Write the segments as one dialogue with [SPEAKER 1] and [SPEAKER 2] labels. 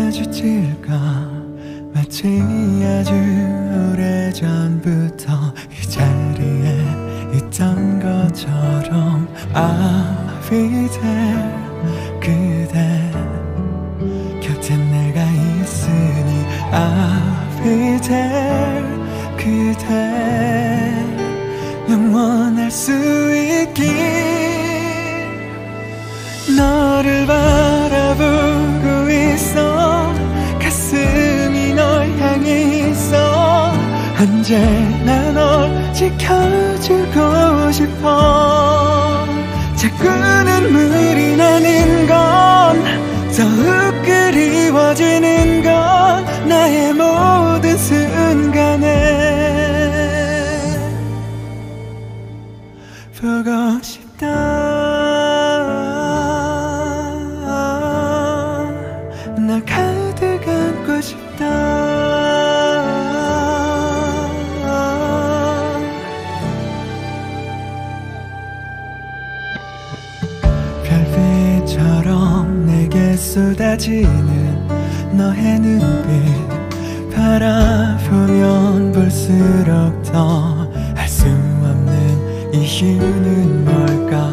[SPEAKER 1] 마주칠까 마치 아주 오래전부터 이 자리에 있던 것처럼 I'll be there 그대 곁에 내가 있으니 I'll be there 그대 영원할 수 있길 너를 바라보고 있어 가슴이 널 향해 있어 언제나 널 지켜주고 싶어 자꾸 눈물이 나는 건 더욱 그리워지는 건 나의 모든 순간에 보고 싶다 나 가득 안고 싶다 별빛처럼 내게 쏟아지는 너의 눈빛 바라보면 볼수록 더 알 수 없는 이유는 뭘까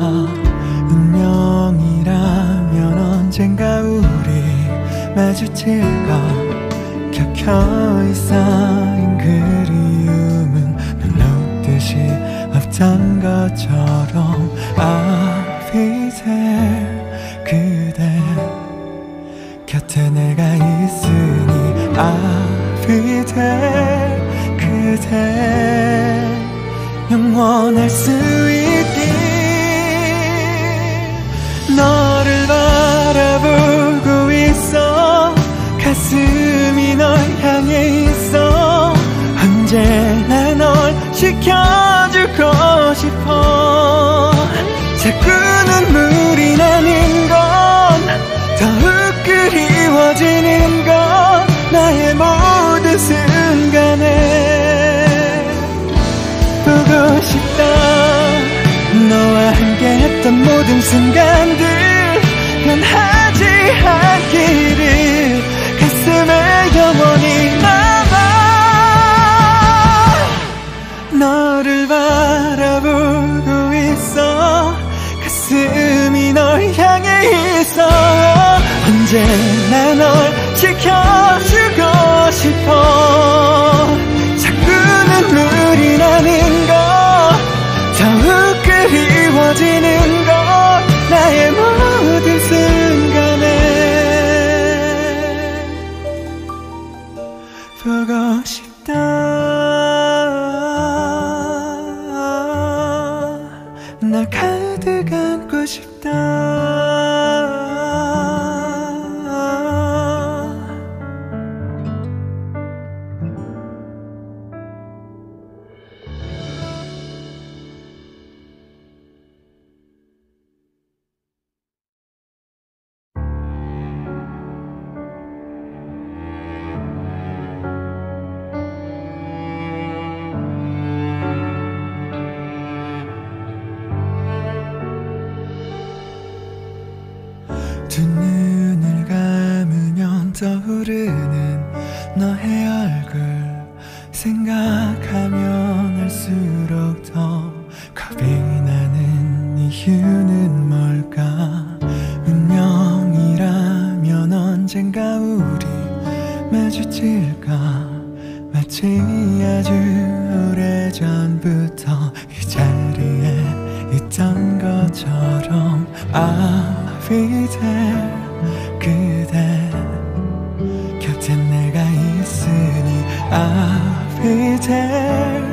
[SPEAKER 1] 운명이라면 언젠가 우리 마주칠까 켜켜이 쌓인 그리움은 눈 녹듯이 없던 것처럼 I'll be there 그대 곁에 내가 있으니 I'll be there 그대 영원할 수 있길 너를 바라보고 있어 가슴이 널 향해 있어 언제나 널 지켜주고 싶어 자꾸 눈물이 나는 건 더욱 그리워지는 건 나의 모든 순간에 보고 싶다 너와 함께했던 모든 순간들 난 하지 않기를 가슴에 영원히 남아 너를 바라보고 있어 가슴이 널 향해 있어 언제나 널 지켜주고 싶어 자꾸 눈물이 나는 것 더욱 그리워지는 것 나의 모든 순간에 보고 싶다 나 가득 안고 싶다 두 눈을 감으면 떠오르는 너의 얼굴 생각하면 할수록 더 겁이 나는 이유는 뭘까 운명이라면 언젠가 우리 마주칠까 마치 아주 오래전부터 이 자리에 있던 것처럼 I'll be there 그대 곁에 내가 있으니 I'll be there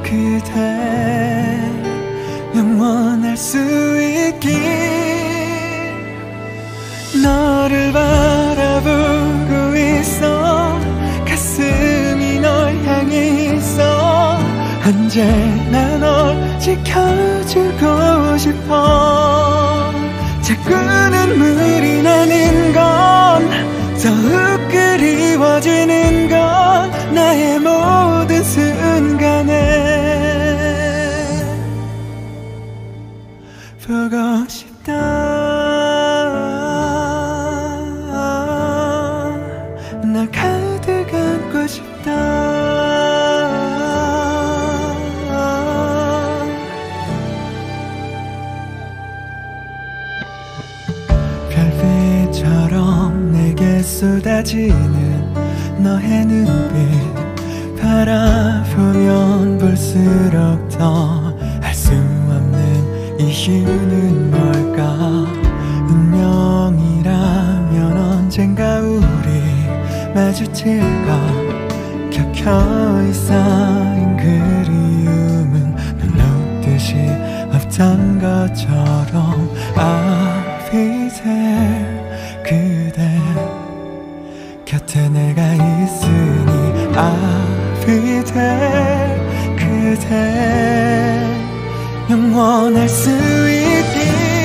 [SPEAKER 1] 그대 영원할 수 있길 너를 바라보고 있어 가슴이 널 향해 있어 언제나 널 지켜주고 싶어 자꾸 눈물이 나는 건 더욱 그리워지는 건 나의 모든 순간에 보고 싶다 별빛처럼 내게 쏟아지는 너의 눈빛 바라보면 볼수록 더 알 수 없는 이유는 뭘까. 운명이라면 언젠가 우리 마주칠까. 켜켜이 쌓인 그리움은 눈 녹듯이 없던 것처럼 I'll be there. 그대 곁에 내가 있으니 I'll be there. 그대 영원할 수 있길.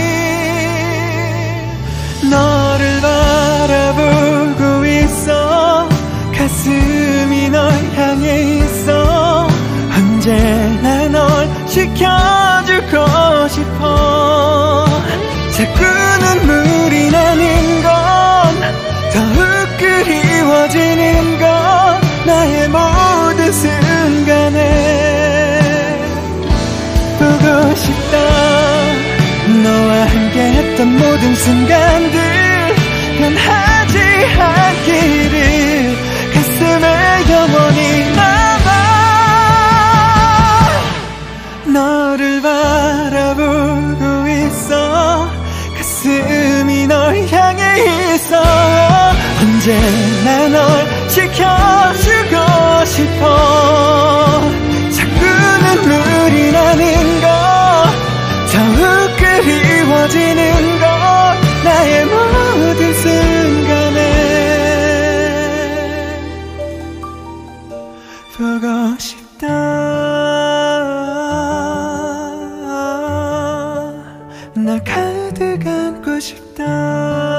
[SPEAKER 1] 너를 바라보고 있어. 가슴이 널 향해 있어. 언제나 널 지켜주고 싶어. 자꾸 눈물이 나는 건 더욱 그리워지는 건 나의 모든 순간에 보고 싶다. 너와 함께했던 모든 순간들 변하지 않기를 가슴에 영원히 남아. 너를 바라보고 있어. 가슴이 널 향해 있어. 언제나 널 지켜주고 싶어. 자꾸 눈물이 나는 것 더욱 그리워지는 것 나의 모든 순간에 보고 싶다. 나 가득 안고 싶다.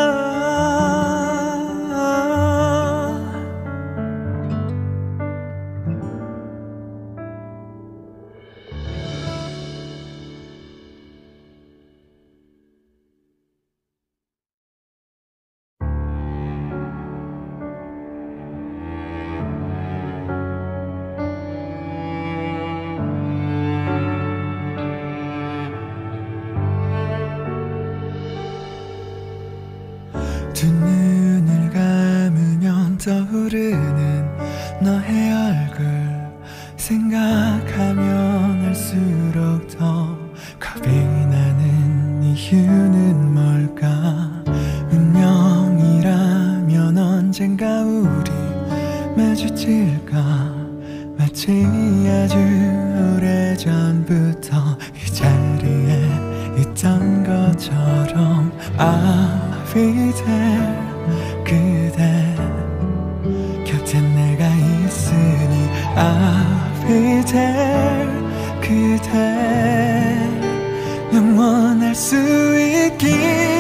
[SPEAKER 1] 두 눈을 감으면 떠오르는 너의 얼굴 생각하면 할수록 더 겁이 나는 이유는 뭘까. 운명이라면 언젠가 우리 마주칠까. 마치 아주 오래전부터 이 자리에 있던 것처럼 I'll be there. 그대 곁에 내가 있으니 I'll be there. 그대 영원할 수 있길.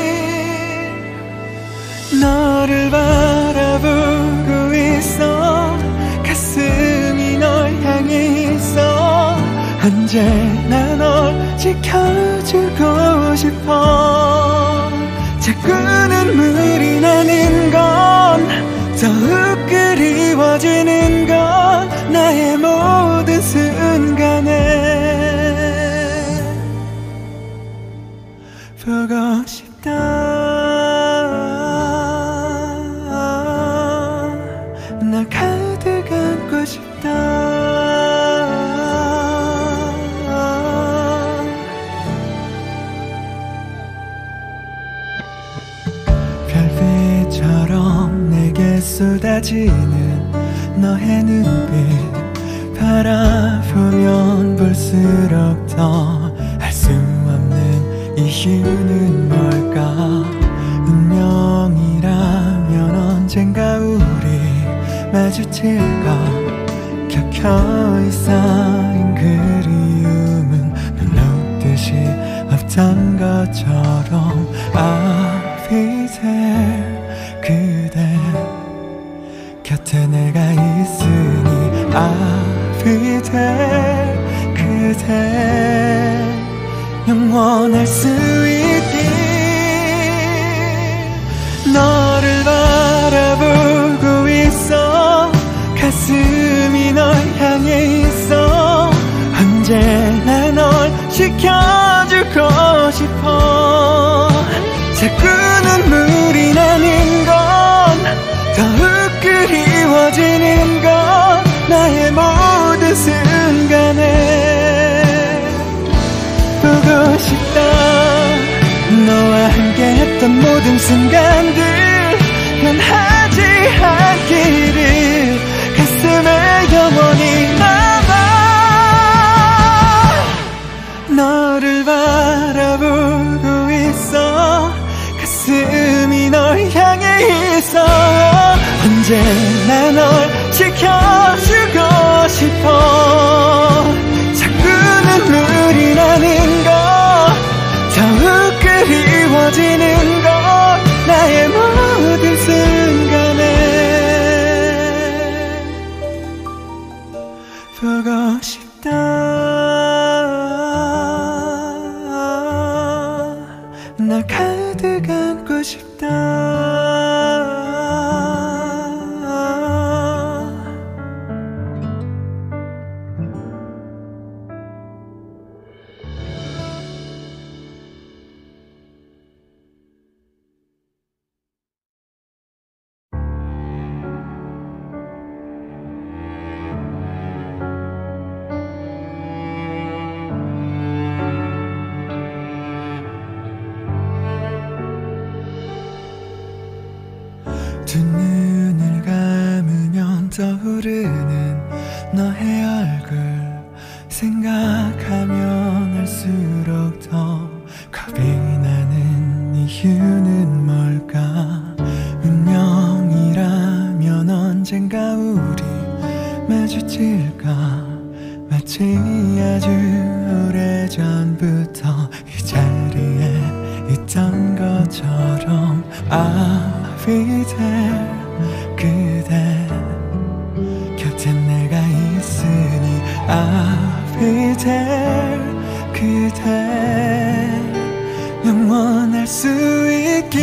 [SPEAKER 1] 너를 바라보고 있어. 가슴이 널 향해 있어. 언제나 널 지켜주고 싶어. 자꾸 눈물이 나는 건 더욱 그리워지는 건 나의 모든 순간에 보고 싶다. 나 가득 안고 싶다. 별빛처럼 내게 쏟아지는 너의 눈빛 바라보면 볼수록 더 알 수 없는 이유는 뭘까. 운명이라면 언젠가 우리 마주칠까. 켜켜이 쌓인 그리움은 눈 녹듯이 없던 것처럼 I'll be there. 그대 곁에 내가 있으니 I'll be there. 그대 영원할 수 있길. 너를 바라보고 있어. 가슴이 널 향해 있어. 언제나 널 지켜주고 싶어. 자꾸 눈물이 함께했던 모든 순간들 변하지 않기를 가슴에 영원히 남아 너를 바라보고 있어. 가슴이 널 향해 있어. 언제나 널 지켜주고 싶어. 자꾸 눈물이 나는 것 더욱 그리워지는 것 나의 모든 순간에 보고 싶다. 나 가득 안고 싶다. 두 눈을 감으면 떠오르는 너의 얼굴 생각하면 할수록 더 겁이 나는 이유는 뭘까. 운명이라면 언젠가 우리 마주칠까. 마치 아주 오래전부터 이 자리에 있던 것처럼 I'll be there. 그대 곁에 내가 있으니 I'll be there. 그대 영원할 수 있길.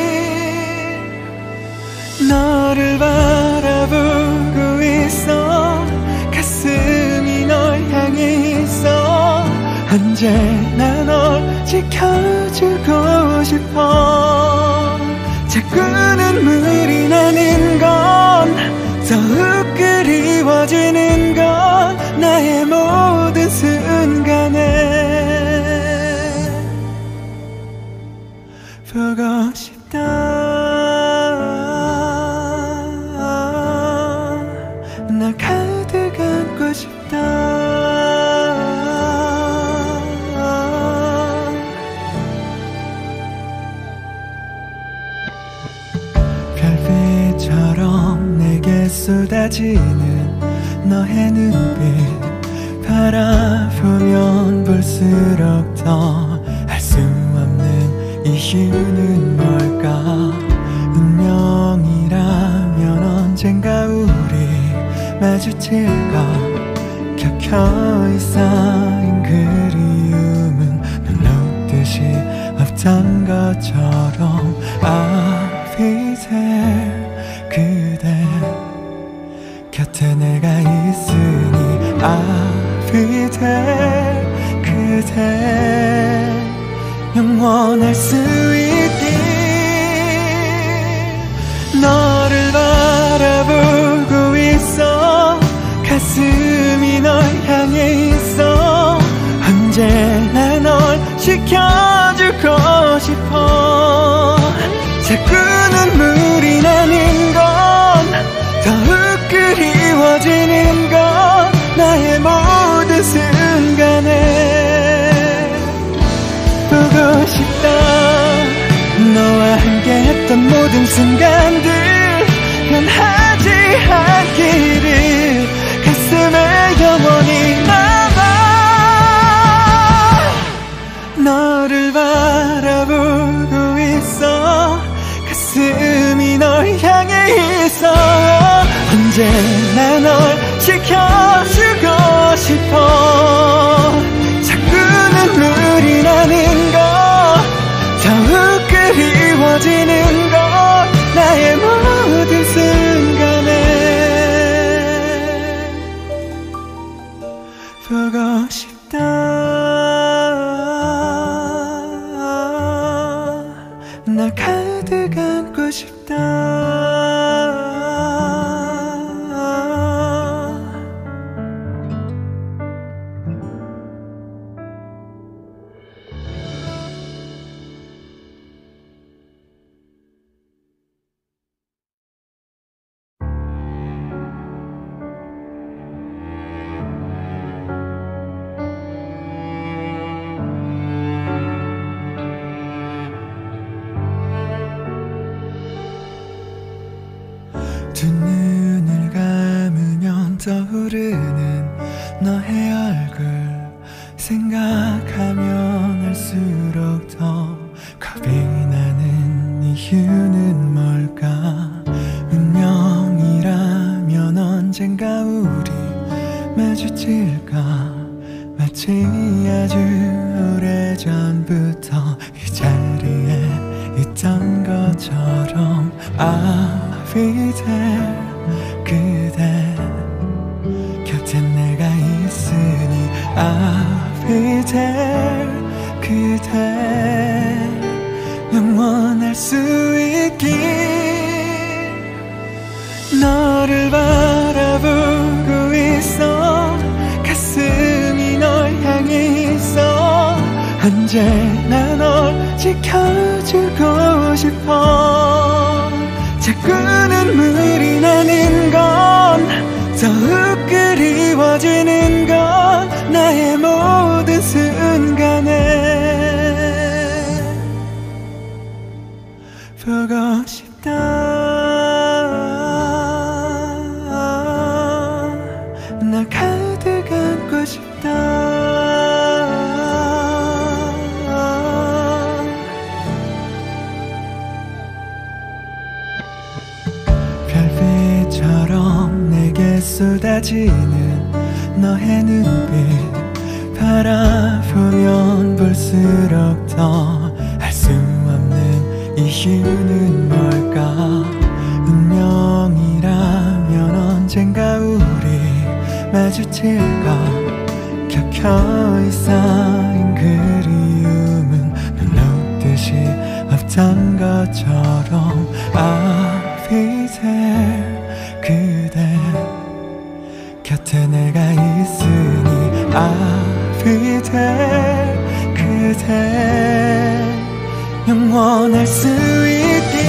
[SPEAKER 1] 너를 바라보고 있어. 가슴이 널 향해 있어. 언제나 널 지켜주고 싶어. 자꾸 눈물이 나는 건 더욱 그리워지는 건 나의 모든 순간에 보고 싶다. 나 가득 안고 싶다. 별빛처럼 내게 쏟아지는 너의 눈빛 바라보면 볼수록 더 알 수 없는 이유는 뭘까. 운명이라면 언젠가 우리 마주칠까. 켜켜이 쌓인 그리움은 눈 녹듯이 없던 것처럼 I'll be there. 그대 곁에 내가 있으니 I'll be there. 그대 영원할 수 있길. 너를 바라보고 있어. 가슴이 널 향해 있어. 언제나 널 지켜주고 싶어. 자꾸 눈물이 나는 건 더욱 그리워지는 건 나의 모든 순간에 보고 싶다. 너와 함께했던 모든 순간들 변하지 않기를 가슴에 영원히 남아 너를 바라보고 있어. 가슴이 널 향해 있어. 언제나 널 지켜주고 싶어. 자꾸 눈물이 나는 것 더욱 그리워지는 것 나의 모든 순간에 보고 싶다. 나 가득 안고 싶다. 이유는 뭘까? 운명이라면 언젠가 우리 마주칠까? 마치 아주 오래전부터 이 자리에 있던 것처럼 I'll be there. 그대 곁에 내가 있으니 I'll be there. 그대 영원할 수 있길. 너를 바라보고 있어. 가슴이 널 향해 있어. 언제나 널 지켜주고 싶어. 자꾸 눈물이 나는 건 더욱 그리워지는 건 나의 모든 순간에 보고 싶다. 나 가득 안고 싶다. 별빛처럼 내게 쏟아지는 너의 눈빛 바라보면 볼수록 더 알 수 없는 이유는 뭘까? 운명이라면 언젠가 우리 마주칠까? 켜켜이 쌓인 그리움은 눈 녹듯이 없던 것처럼 I'll be there. 그대 곁에 내가 있으니 I'll be there. 그대 영원할 수 있길.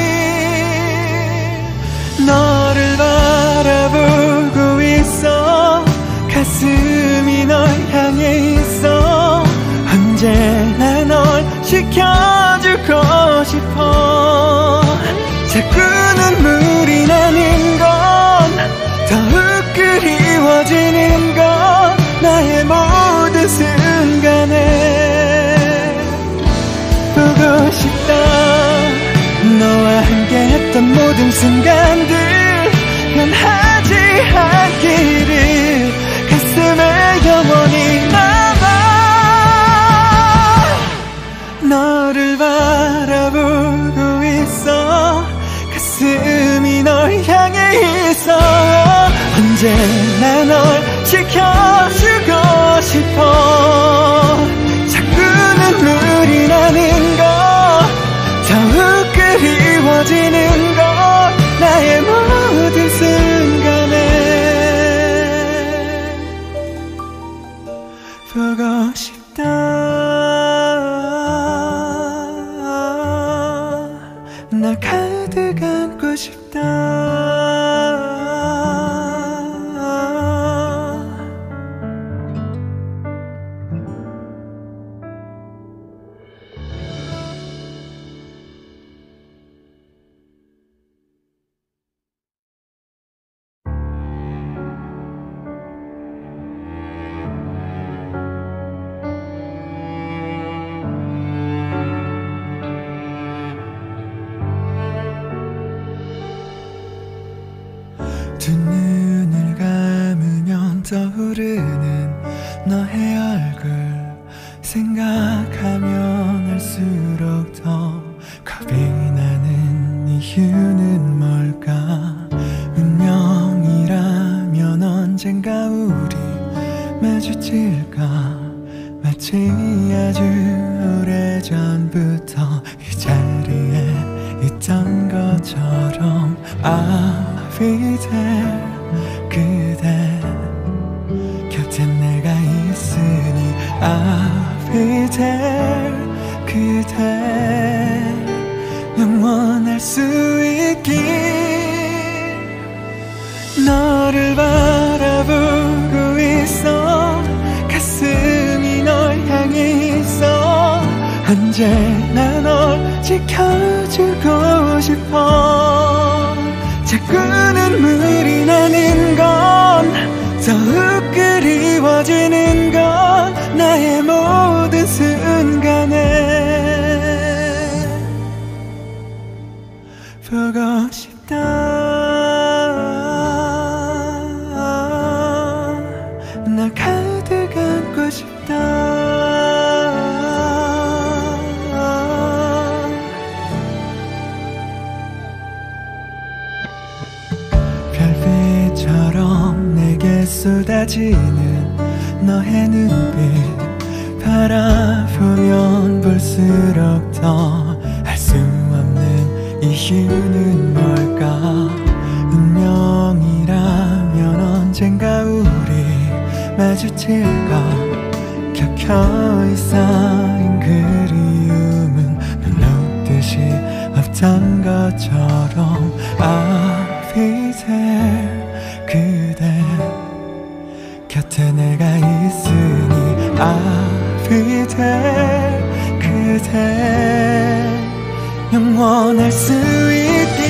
[SPEAKER 1] 너를 바라보고 있어. 가슴이 널 향해 있어. 언제나 널 지켜주고 싶어. 자꾸 눈물이 나는 건 더욱 그리워지는 건 나의 모든 순간에 보고 싶다. 너와 함께했던 모든 순간들 변하지 않기를 가슴에 영원히 남아. 너를 바라보고 있어. 가슴이 널 향해 있어. 언제나 널 지켜주고 싶어. 자꾸 눈물이 나는 것 더욱 그리워지는 것 나의 모든 순간에 보고 싶다. 나 가득 안고 싶다. 두 눈을 감으면 떠오르는 너의 얼굴 생각하면 할수록 더 겁이 나는 이유는 뭘까? 운명이라면 언젠가 우리 마주칠까? 마치 아주 오래전부터 이 자리에 있던 것처럼 I'll be there. 그대 곁에 내가 있으니 I'll be there. 그대 영원할 수 있길. 너를 바라보고 있어. 가슴이 널 향해 있어. 언제나 널 지켜주고 싶어. 자꾸 눈물이 나는 건 더욱 그리워지는 건 나의 모든 순간에 보고 싶다. 나 가득 안고 싶다. 별빛처럼 내게 쏟아지는 너의 눈빛 바라보면 볼수록 더 알 수 없는 이유는 뭘까. 운명이라면 언젠가 우리 마주칠까. 켜켜이 쌓인 그리움은 눈 녹듯이 없던 것처럼 I'll be there. 그대 곁에 내가 있으니 I'll be there. 그대 영원할 수 있길.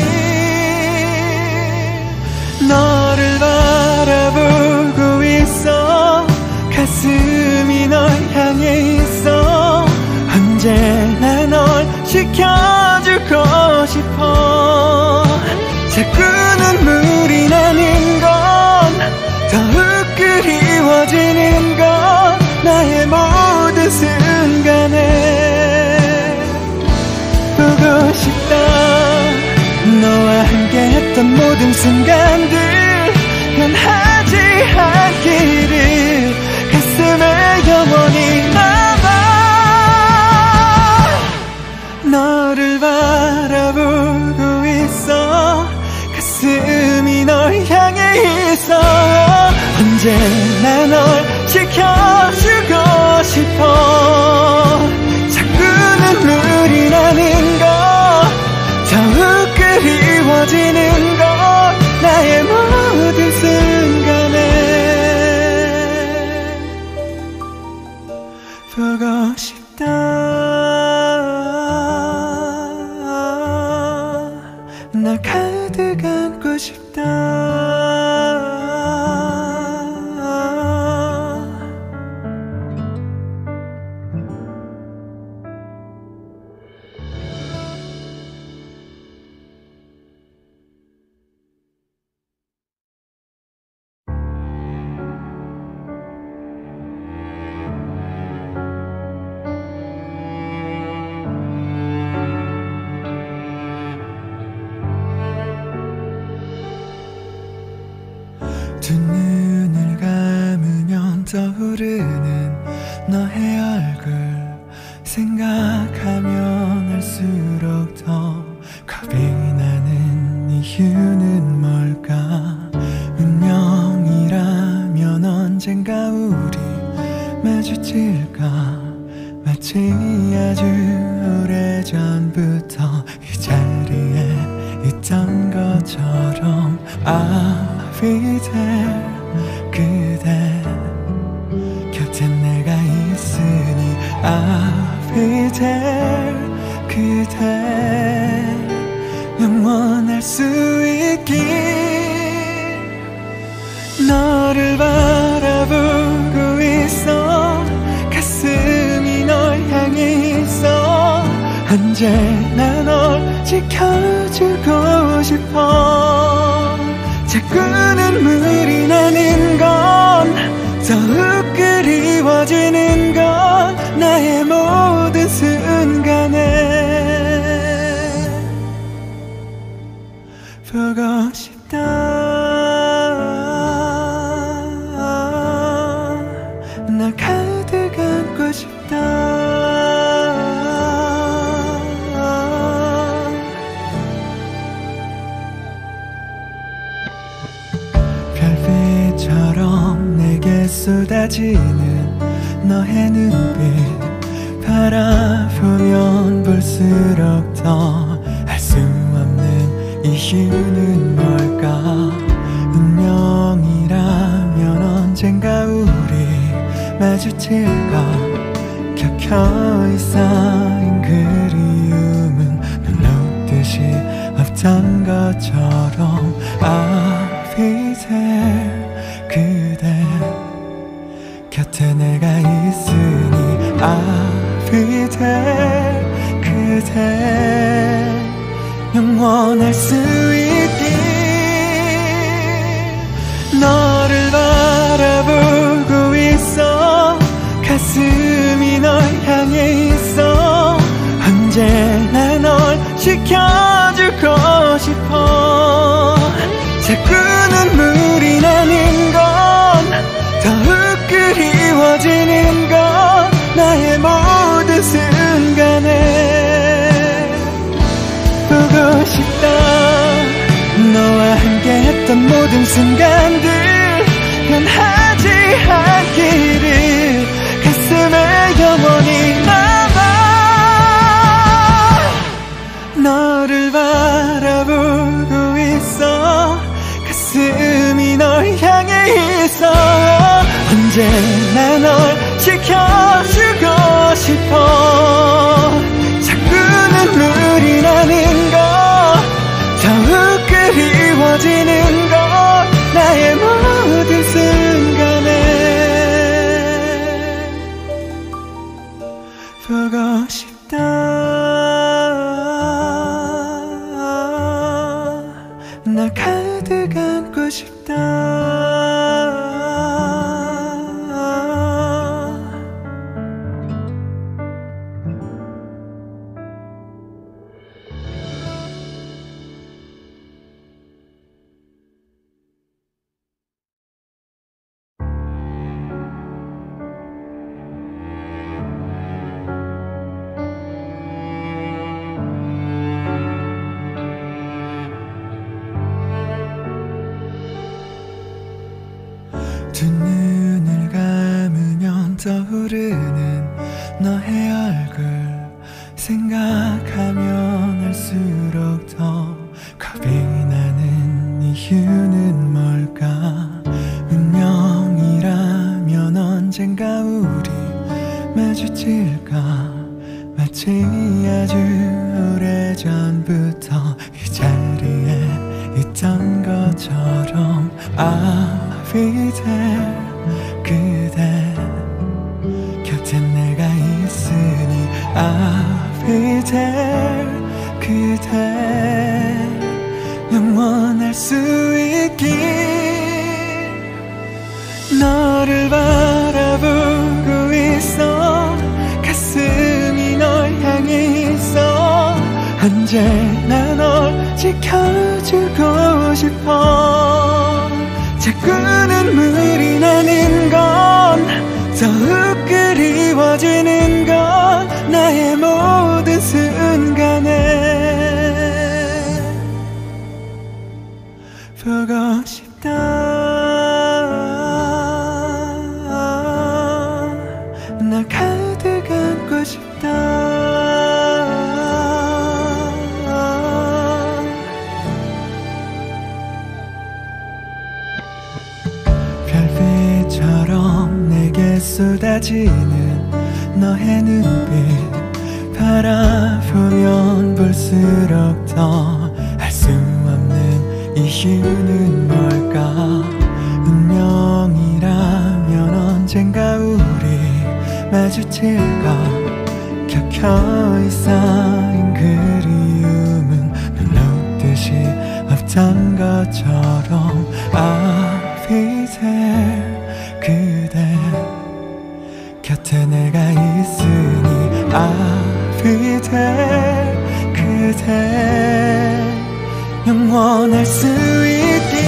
[SPEAKER 1] 너를 바라보고 있어. 가슴이 널 향해 있어. 언제나 널 지켜주고 싶어. 자꾸 눈물이 나는 건 더욱 그리워지는 건 나의 모든 순간에 보고 싶다. 너와 함께했던 모든 순간들 난 하지 않기를 가슴에 영원히 남아. 너를 바라보고 있어. 가슴이 널 향해 있어. 언제나 널 지켜주고 싶어. 자꾸 눈물이 나는 것 더욱 그리워지는 것 나의 모든 순간에 보고 싶다. 나 가득 안고 싶다. 두 눈을 감으면 떠오르는 너의 얼굴 생각하면 할수록 더 겁이 나는 이유는 뭘까. 운명이라면 언젠가 우리 마주칠까. 마치 아주 오래전부터 이 자리에 있던 것처럼 I'll be there. 그대 곁에 내가 있으니 I'll be there. 그대 영원할 수 있길. 너를 바라보고 있어. 가슴이 널 향해 있어. 언제나 널 지켜주고 싶어. 자꾸 눈물이 나는 건 더욱 그리워지는 건 나의 모든 순간에 보고 싶다. 나 가득 안고 싶다. 별빛처럼 내게 쏟아지는 너의 눈빛 바라보면 볼수록 더 알 수 없는 이유는 뭘까. 운명이라면 언젠가 우리 마주칠까. 켜켜이 쌓인 그리움은 눈 녹듯이 없던 것처럼 I'll be there. 그대 곁에 내가 있으니 I'll be there. 그대 영원할 수 있길. 너를 바라보고 있어. 가슴이 널 향해 있어. 언제나 널 지켜주고 싶어. 자꾸 눈물이 나는 건 더욱 그리워지는 건 나의 모든 순간에 보고 싶다. 너와 함께했던 모든 순간들 변하지 않기를 가슴에 영원히 남아. 너를 바라보고 있어. 가슴이 널 향해 있어. 언제나 널 지켜주고 싶어. 자꾸 눈물이 나는 것 더욱 그리워지는 것 나의 모든 순간에 보고 싶다. 나 가득 안고 싶다. 두 눈을 감으면 떠오르는 너의 얼굴 생각하면 할수록 더 겁이 나는 이유는 뭘까. 운명이라면 언젠가 우리 마주칠까. 마치 아주 오래전부터 이 자리에 있던 것처럼 I'll be there. 그대 곁에 내가 있으니 I'll be there. 그대 영원할 수 있길. 너를 바라보고 있어. 가슴이 널 향해 있어. 언제나 널 지켜주고 싶어. 자꾸 눈물이 나는 건 더욱 그리워지는 건 나의 모든 순간에 보고 싶다. 나 가득 안고 싶다. 별빛처럼 내게 쏟아지는 너의 눈빛 바라보면 볼수록 더 알 수 없는 이유는 뭘까. 운명이라면 언젠가 우리 마주칠까. 켜켜이 쌓인 그리움은 눈 녹듯이 없던 것처럼 I'll be there. 그대 곁에 내가 있으니 I'll be there. 그대 영원할 수 있길.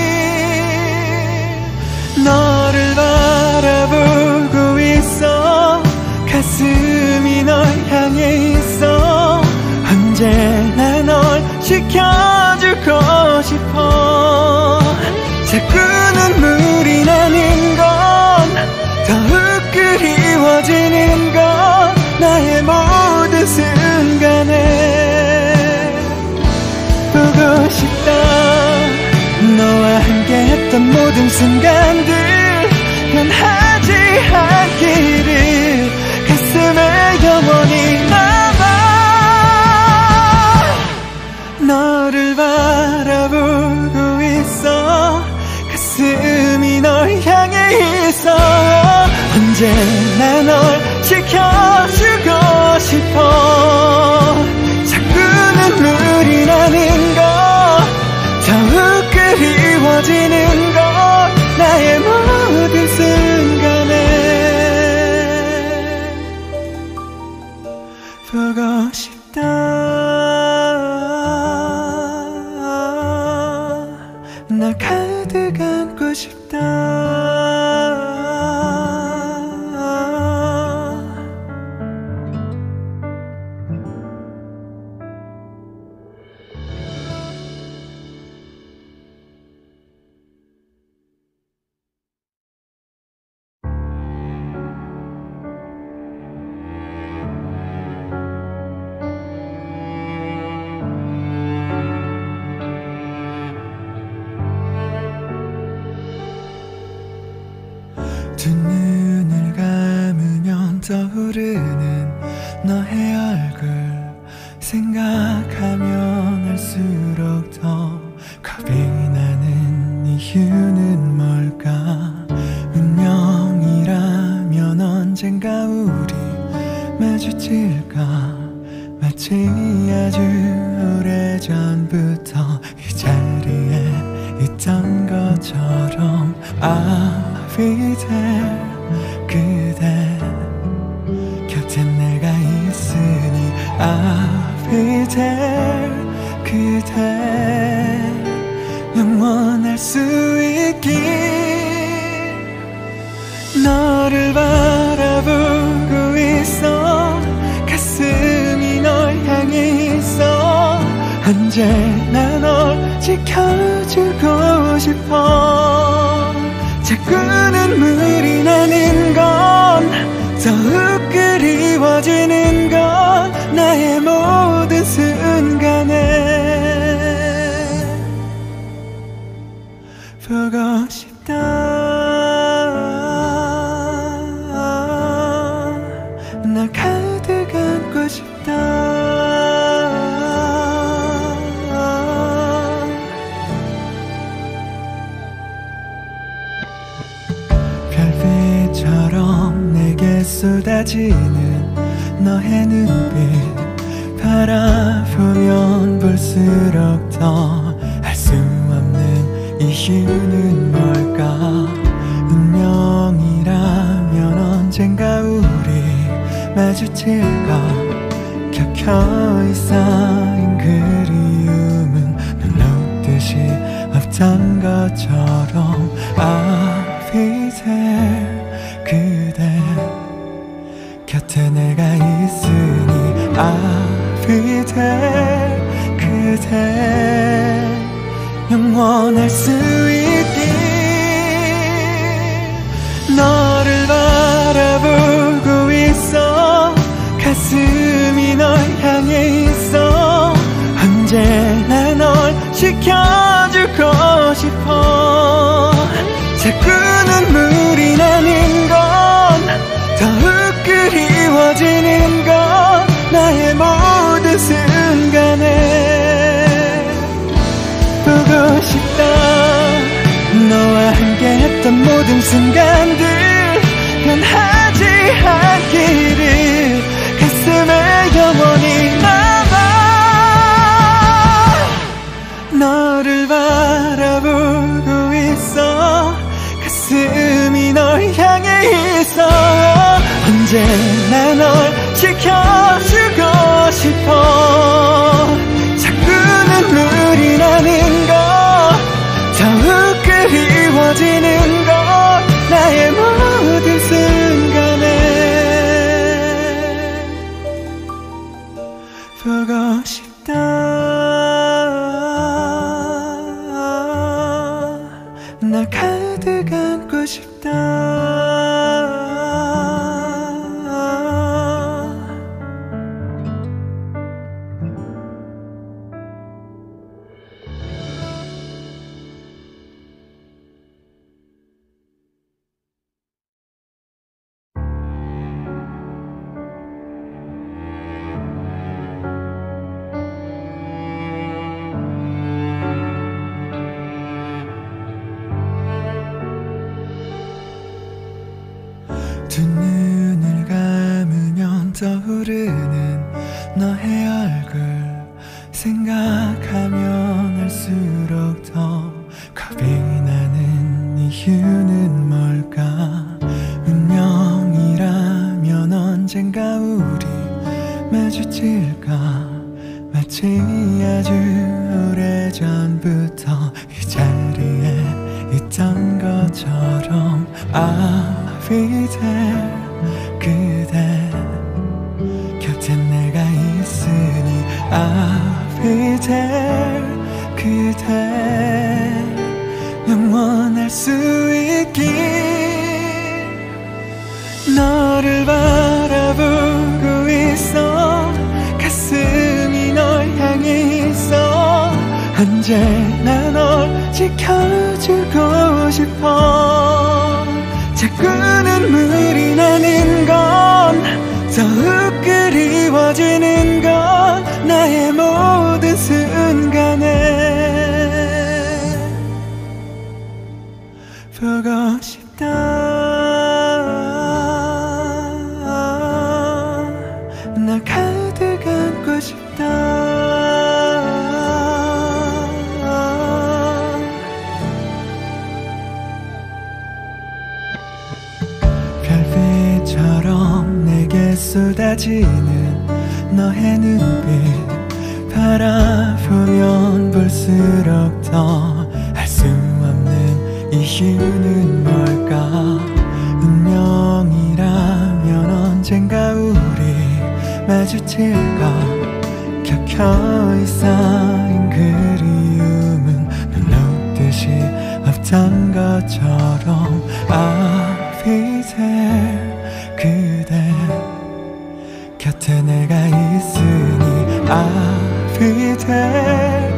[SPEAKER 1] 너를 바라보고 있어. 가슴이 널 향해 있어. 언제나 널 지켜주고 싶어. 자꾸 눈물이 나는 건 더욱 그리워지는 건 나의 모든 순간에 보고 싶다. 너와 함께했던 모든 순간들 변하지 않기를 가슴에 영원히 남아. 너를 바라보고 있어. 가슴이 널 향해 있어. 언제나 널 지켜주고 싶어. 자꾸 눈물이 나 생각하면 할수록 더 겁이 나는 이유는 뭘까? 운명이라면 언젠가 우리 마주칠까? 마치 아주 오래전부터 이 자리에 있던 것처럼 I'll be there. 그대 곁에 내가 있으니 I'll be there. 그대 영원할 수 있길. 너를 바라보고 있어. 가슴이 널 향해 있어. 언제나 널 지켜주고 싶어. 자꾸 눈물이 나는 건 더욱 그리워지는 건 나의 모든 순간에 보고 싶다. 널 가득 안고 싶다. 별빛처럼 내게 쏟아지는 너의 눈빛 바라보면 볼수록 더 알 수 없는 이유는 뭘까? 운명이라면 언젠가 우리 마주칠까? 켜켜이 쌓인 그리움은 눈 녹듯이 없던 것처럼 I'll be there. 그대 곁에 내가 있으니 I'll be there. 그대 영원할 수 있길. 너를 바라보고 있어. 가슴이 널 향해 있어. 언제나 널 지켜주고 싶어. 자꾸 눈물이 나는 건 더욱 그리워지는 건 나의 모든 순간에 보고 싶다. 너와 함께했던 모든 순간들 변하지 않기를 가슴에 영원히 남아. 너를 바라보고 있어. 가슴이 널 향해 있어. 언제나 널 지켜주고 싶어. 자꾸 눈물이 나는 것 더욱 그리워지는 것 나의 모든 순간에 보고 싶다. 날 가득 안고 싶다. 두 눈을 감으면 떠오르는 너의 얼굴 생각하면 할수록 더 겁이 나는 이유는 뭘까? 운명이라면 언젠가 우리 마주칠까? 마치 아주 오래전부터 이 자리에 있던 것처럼 I'll be there. 그대 곁에 내가 있으니 I'll be there. 그대 영원할 수 있길. 너를 바라보고 있어. 가슴이 널 향해 있어. 언제나 널 지켜주고 싶어. 자꾸 눈물이 나는 건 더욱 그리워지는 건 나의 모든 순간에 보고 싶다. 나 가득 안고 싶다. 별빛처럼 내게 쏟아지는 너의 눈빛 바라보면 볼수록 더 알 수 없는 이유는 뭘까. 운명이라면 언젠가 우리 마주칠까. 켜켜이 쌓인 그리움은 눈 녹듯이 없던 것처럼 I'll be there. 그대 곁에 내가 있으니 I'll be there.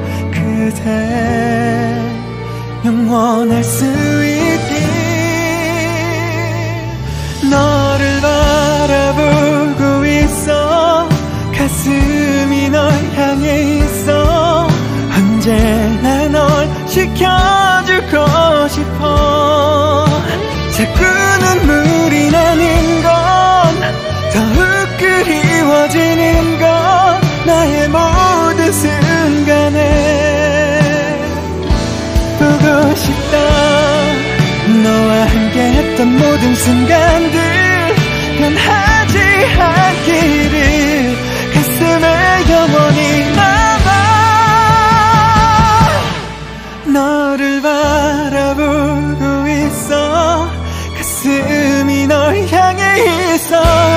[SPEAKER 1] 그대 영원할 수 있길. 너를 바라보고 있어. 가슴이 널 향해 있어. 언제나 널 지켜주고 싶어. 자꾸 눈물이 나는 건 더욱 그리워지는 건 나의 모든 순간에 보고 싶다. 너와 함께했던 모든 순간들 변하지 않기를 가슴에 영원히 남아. 너를 바라보고 있어. 가슴이 널 향해 있어.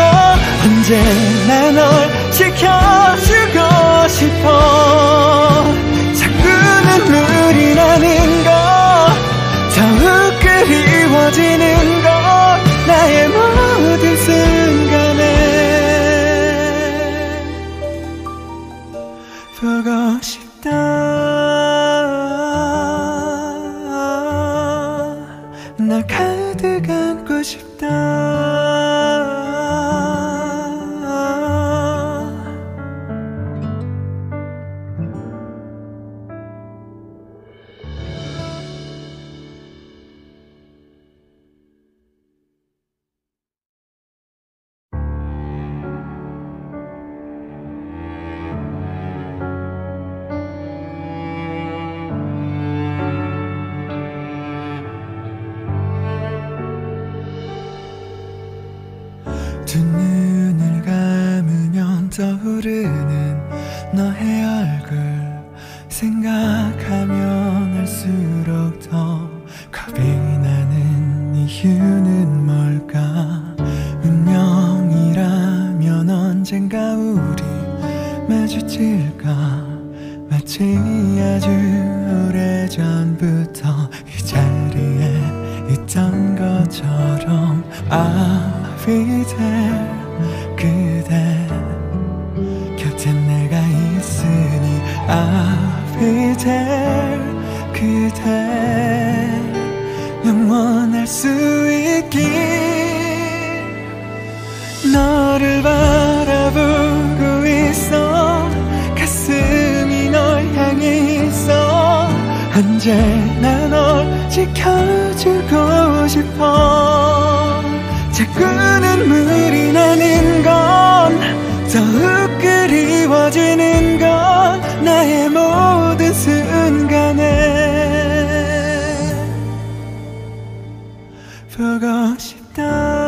[SPEAKER 1] 언제나 널 지켜주고 싶어. 자꾸 눈물이 나는 것 더욱 그리워지는 것 나의 모든 순간에 보고 싶다. 나 가득 안고 싶다. 두 눈을 감으면 떠오르는 너의 얼굴 생각하면 할수록 더 겁이 나는 이유는 뭘까. 운명이라면 언젠가 우리 마주칠까. 마치 아주 오래전부터 이 자리에 있던 것처럼 I'll be there. 그대 곁에 내가 있으니 I'll be there. 그대 영원할 수 있길. 너를 바라보고 있어. 가슴이 널 향해 있어. 언제나 널 지켜주고 싶어. 자꾸 눈물이 나는 건 더욱 그리워지는 건 나의 모든 순간에 보고 싶다.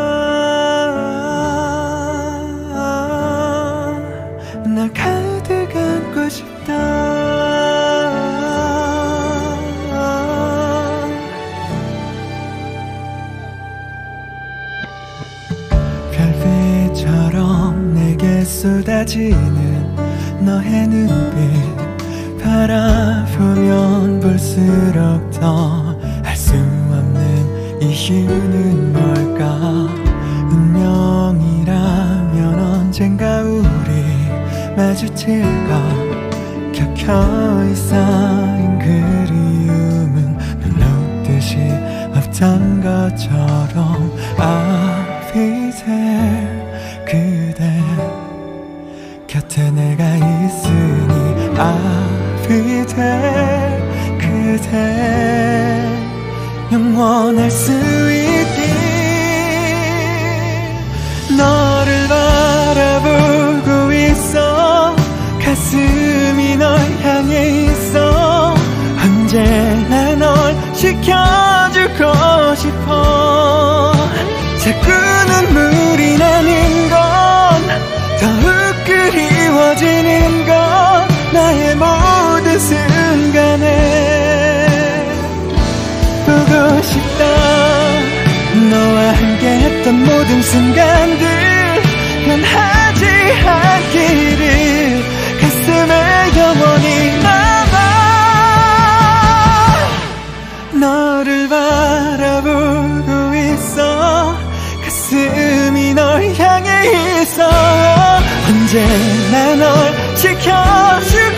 [SPEAKER 1] 나 가득 안고 싶다. 별빛처럼 내게 쏟아지는 너의 눈빛 바라보면 볼수록 더 알 수 없는 이유는 뭘까. 운명이라면 언젠가 우리 마주칠까. 켜켜이 쌓인 그리움은 눈 녹듯이 없던 것처럼 I'll be there. 그대 I'll be there 그대 영원할 수 있길 너를 바라보고 있어 가슴이 널 향해 있어 언제나 널 지켜주고 싶어 자꾸 눈물이 나는 건 더욱 그리워지는 건 나의 모든 순간에 보고 싶다 너와 함께했던 모든 순간들 변하지 않기를 가슴에 영원히 남아 너를 바라보고 있어 가슴이 널 향해 있어 언제나 널 지켜주고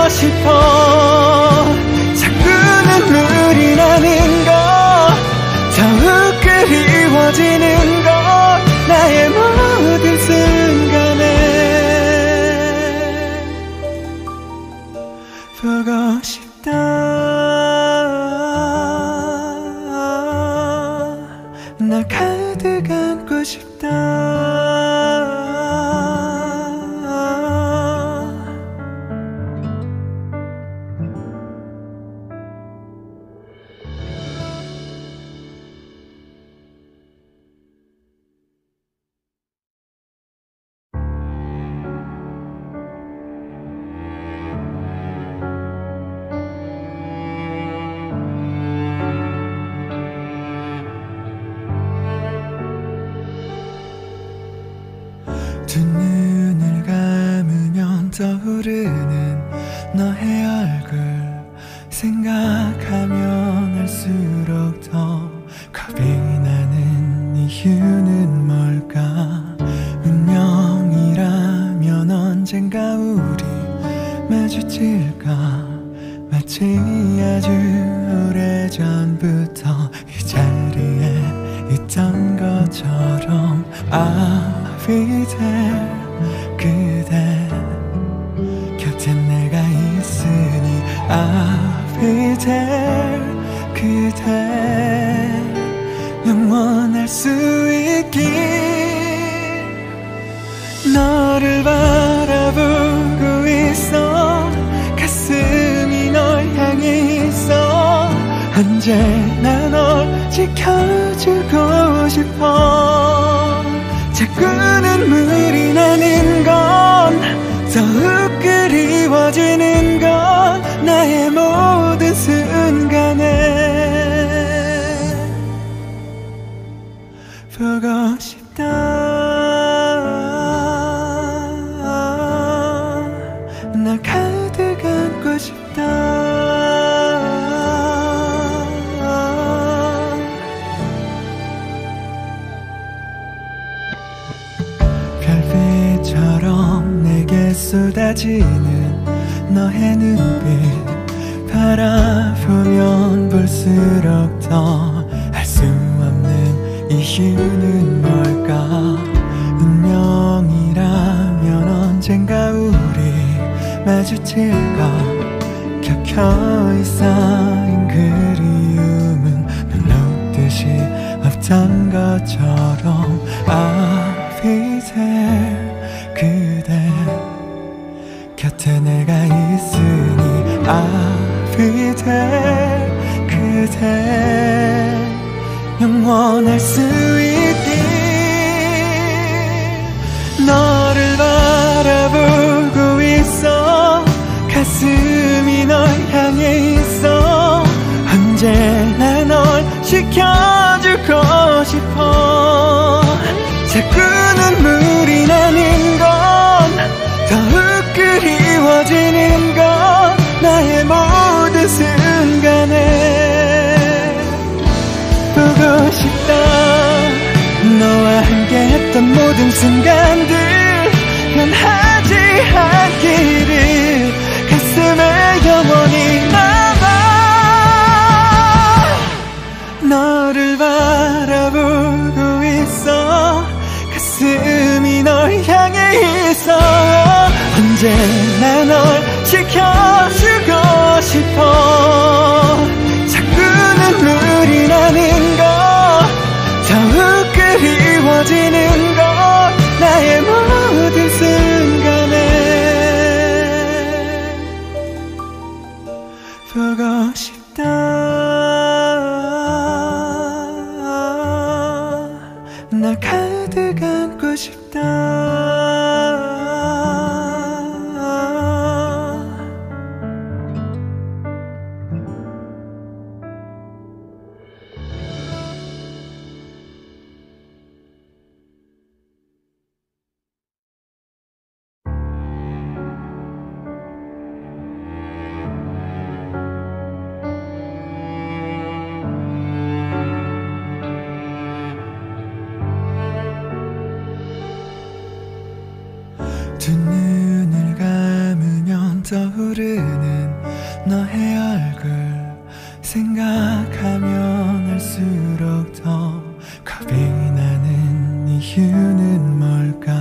[SPEAKER 1] 싶어 자꾸 눈물이 나는 것 더욱 그리워지는 것 나의 모든 순간에 보고 싶다 날 가득 안고 싶다 두 눈을 감으면 떠오르는 너의 얼굴 생각하면 할수록 더 겁이 나는 이유는 뭘까 운명이라면 언젠가 우리 마주칠까 마치 아주 오래전부터 이 자리에 있던 것처럼 I'll be there 그대 곁에 내가 있으니 I'll be there 그대 영원할 수 있길 너를 바라보고 있어 가슴이 널 향해 있어 언제나 널 지켜주고 싶어 자꾸 눈물이 나는 건 더욱 그리워지는 건 나의 모든 순간에 보고 싶다 날 가득 안고 싶다 별빛처럼 내게 쏟아지는 너의 눈빛 바라보면 볼수록 더 알 수 없는 이유는 뭘까 운명이라면 언젠가 우리 마주칠까 켜켜이 쌓인 그리움은 눈 녹듯이 없던 것처럼 I'll be there 그대 곁에 내가 있으니 I'll be there 그대 영원할 수 있길 너를 바라보고 있어 가슴이 널 향해 있어 언제나 널 지켜주고 싶어 자꾸 눈물이 나는 건 더욱 그리워지는 건 나의 모든 순간에 보고 싶다 너와 함께했던 모든 순간들 변하지 않기를 가슴에 영원히 남아 너를 바라보고 있어 가슴이 널 향해 있어 언제나 널 지켜 보고 싶다. 나 가득 안고 싶다. 두 눈을 감으면 떠오르는 너의 얼굴 생각하면 할수록 더 겁이 나는 이유는 뭘까.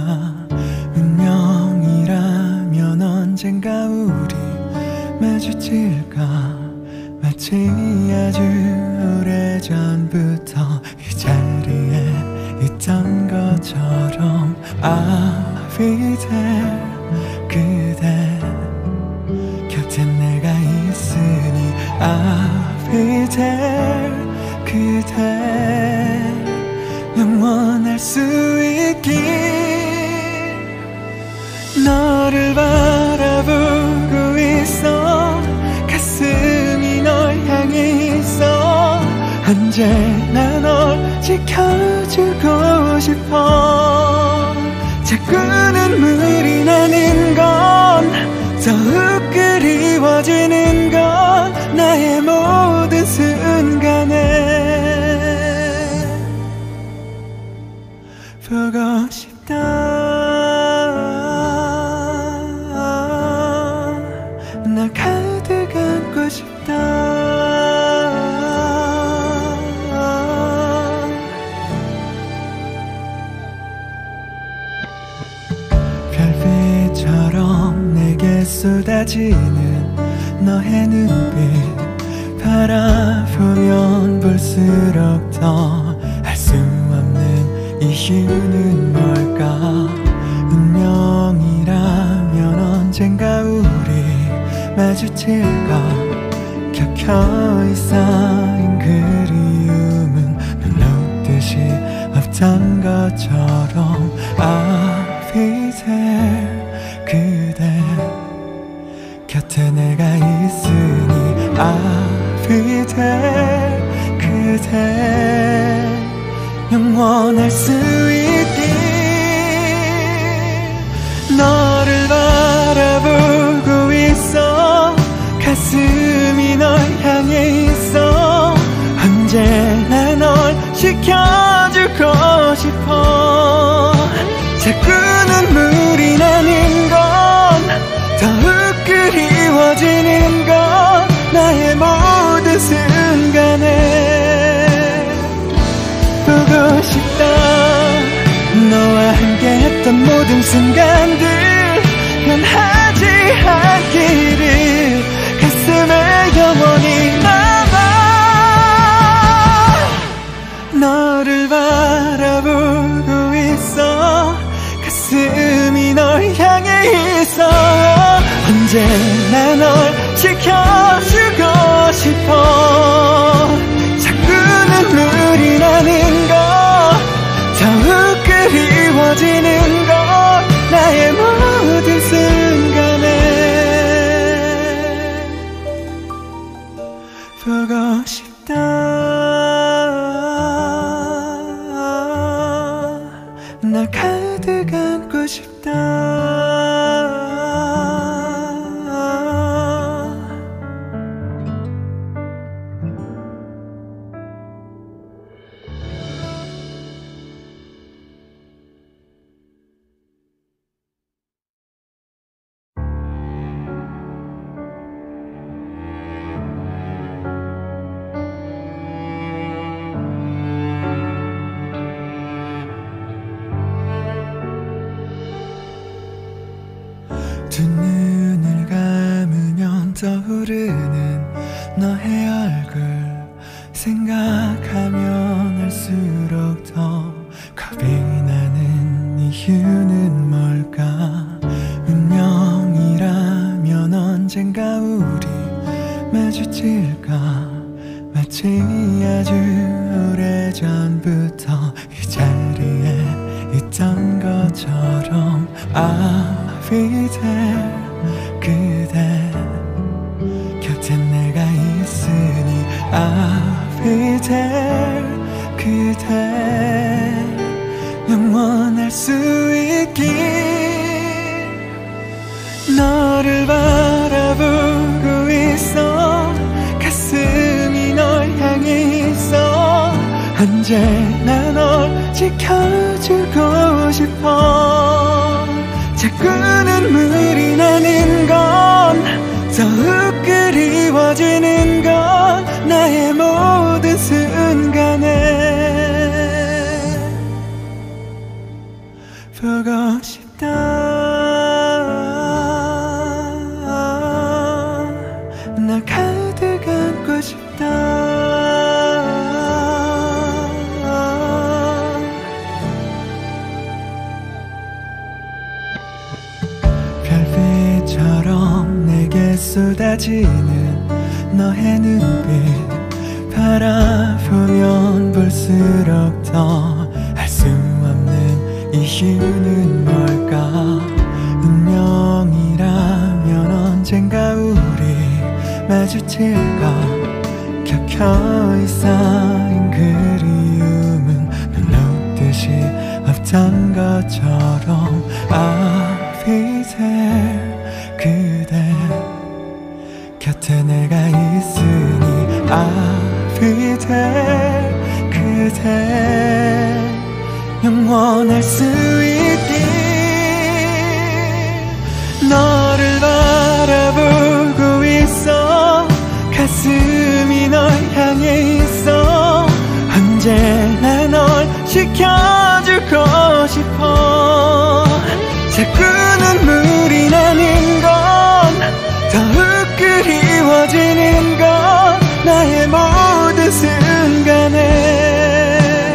[SPEAKER 1] 운명이라면 언젠가 우리 마주칠까. 마치 아주 오래전부터 이 자리에 있던 것처럼 I'll be there. 그대 곁에 내가 있으니 I'll be there. 그대 영원할 수 있길. 너를 바라보고 있어. 가슴이 널 향해 있어. 언제나 널 지켜주고 싶어. 자꾸 눈물이 나는 건 더욱 그리워지는 건 나의 모든 순간에 보고 싶다. 나 가득 안고 싶다. 별빛처럼 내게 쏟아지는 너의 눈빛 바라보면 볼수록 더 알 수 없는 이유는 뭘까. 운명이라면 언젠가 우리 마주칠까. 켜켜이 쌓인 그리움은 눈 녹듯이 없던 것처럼 I'll be there. 그대 곁에 내가 있으니 I'll be there. 그대 영원할 수 있길. 너를 바라보고 있어. 가슴이 널 향해 있어. 언제나 널 지켜주고 싶어. 자꾸 눈물이 나는 건 더욱 그리워지는 건 나의 모든 순간에 보고 싶다. 너와 함께했던 모든 순간들 변하지 않기를 가슴에 영원히 남아. 너를 바라보고 있어. 가슴이 널 향해 있어. 언제나 널 지켜주고 싶어. 자꾸 눈물이 나는 것 더욱 그리워지는 것 나의 모든 순간에 보고 싶다. 나 가득 안고 싶다. 두 눈을 감으면 떠오르는 너의 얼굴 생각하면 할수록 더 겁이 나는 이유는 뭘까. 운명이라면 언젠가 우리 마주칠까 마치 아주 오래전부터 이 자리에 있던 것처럼 I'll be there 그대 곁에 내가 있으니 I'll be there 그대 영원할 수 있길 너를 바라보고 있어 가슴이 널 향해 있어 언제나 널 지켜주고 싶어 자꾸 눈물이 나는 건 더욱 그리워지는 건 나의 모든 순간에 보고 싶다 널 가득 안고 싶다 별빛처럼 내게 쏟아지는 너의 눈빛 바라보면 볼수록 더 알 수 없는 이유는 뭘까 운명이라면 언젠가 우리 마주칠까 켜켜이 쌓인 그리움은 눈 녹듯이 없던 것처럼 I'll be there 그대 곁에 내가 있으니 I'll be there 그대 영원할 수 있길 너를 바라보고 있어 가슴이 널 향해 있어 언제나 널 지켜주고 싶어 자꾸 눈물이 나는 건 더욱 그리워지는 건 나의 모든 순간에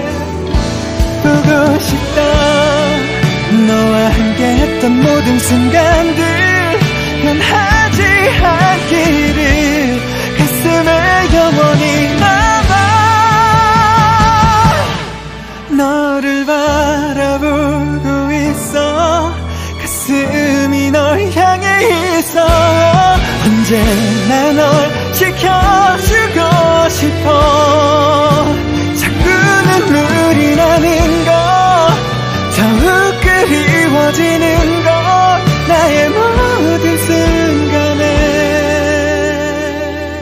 [SPEAKER 1] 보고 싶다 너와 함께했던 모든 순간들 변하지 않기를 가슴에 영원히 남아 너를 바라보고 있어 가슴이 널 향해 있어 언제나 널 지켜주고 싶어 자꾸 눈물이 나는 것 더욱 그리워지는 것 나의 모든 순간에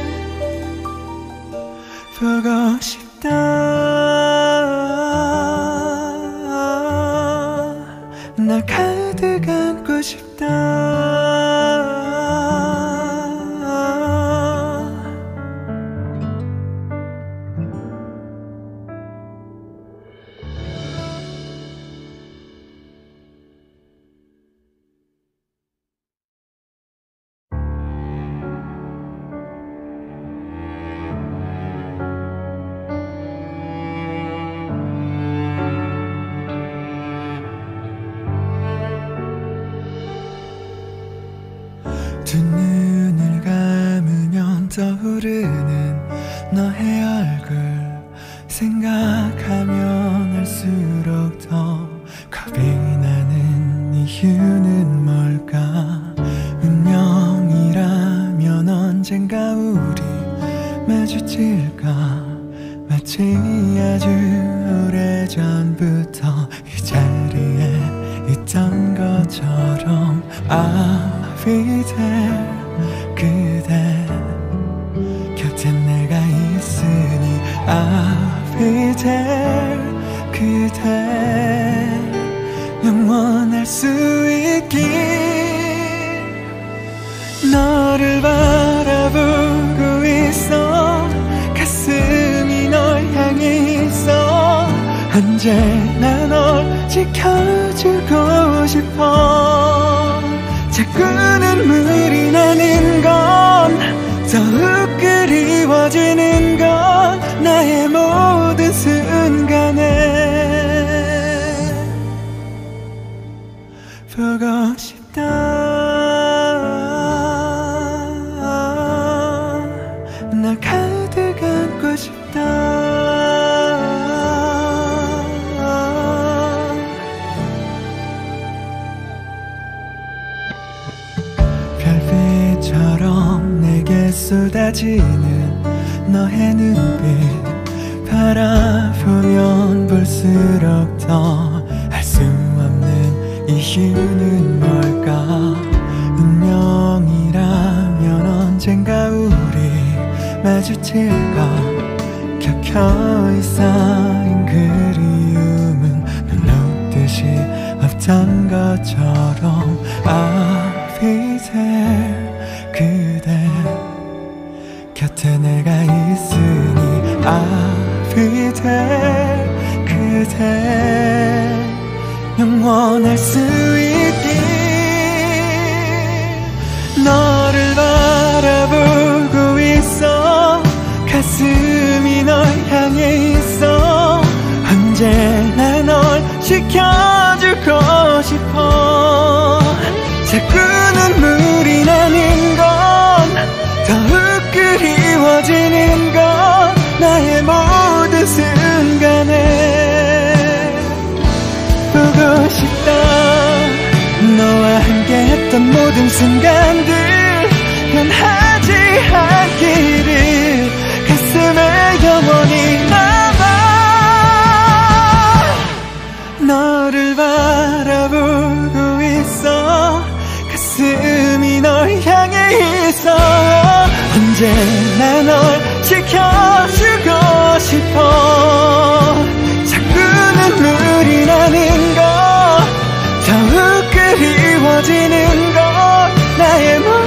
[SPEAKER 1] 보고 싶다 날 가득 안고 싶다 두 눈을 감으면 떠오르는 너의 얼굴 생각하면 할수록 더 겁이 나는 이유는 뭘까 운명이라면 언젠가 우리 마주칠까 마치 아주 오래전부터 이 자리에 있던 것처럼 I'll be there 그대 곁에 내가 있으니 I'll be there 그대 영원할 수 있길 너를 바라보고 있어 가슴이 널 향해 있어 언제나 널 지켜주고 싶어 자꾸 눈물이 나는 건 더욱 그리워지는 건 나의 모든 순간에 보고 싶다 쏟아지는 너의 눈빛 바라보면 볼수록 더 알 수 없는 이유는 뭘까. 운명이라면 언젠가 우리 마주칠 것. 켜켜이 쌓인 그리움은 눈 녹듯이 없던 것처럼 I'll be there. 그대 곁에 내가 있으니 I'll be there. 그대 영원할 수 있길. 너를 바라보고 있어. 가슴이 널 향해 있어. 언제나 널 지켜주고 싶어. 자꾸 눈물이 나는 건 더욱 그리워지는 건 나의 모든 순간에 보고 싶다. 너와 함께했던 모든 순간들 변하지 않기를 가슴에 영원히 남아. 너를 바라보고 있어. 가슴이 널 향해 있어. 언제나 널 지켜주고 싶어. 자꾸 눈물이 나는 것 더욱 그리워지는 것 나의